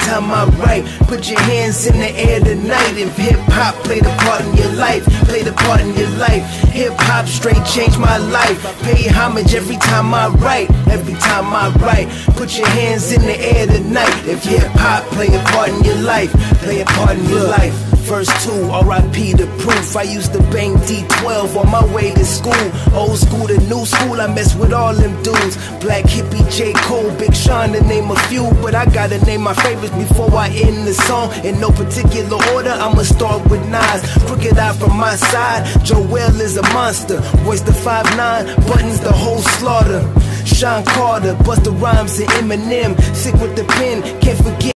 time I write. Put your hands in the air tonight. If hip-hop played a part in your life, played a part in your life. Hip-hop straight changed my life. Pay homage every time I write, every time I write. Put your hands in the air tonight. If hip-hop play a part in your life, play a part in your life. Verse 2, R.I.P. the proof. I used to bang D12 on my way to school. Old school to new school, I mess with all them dudes. Black Hippie, J. Cole, Big Sean, to name a few. But I gotta name my favorites before I end the song. In no particular order, I'ma start with Nas. Crooked Eye from my side, Joel is a monster. Voice the 5'9", Buttons the whole slaughter. Sean Carter, Busta Rhymes and Eminem. Sick with the pen, can't forget